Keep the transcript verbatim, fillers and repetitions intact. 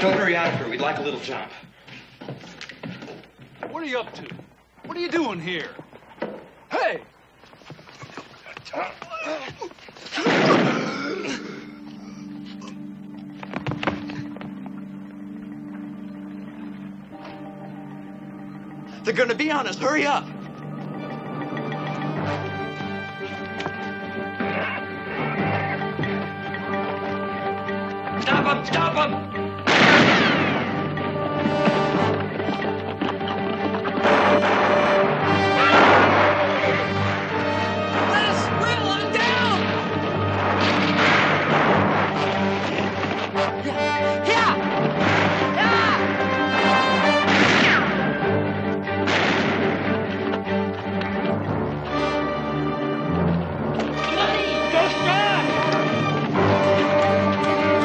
Governor Yadfer, we'd like a little jump. What are you up to? What are you doing here? Hey! They're gonna be on us. Hurry up! Stop them! Stop them!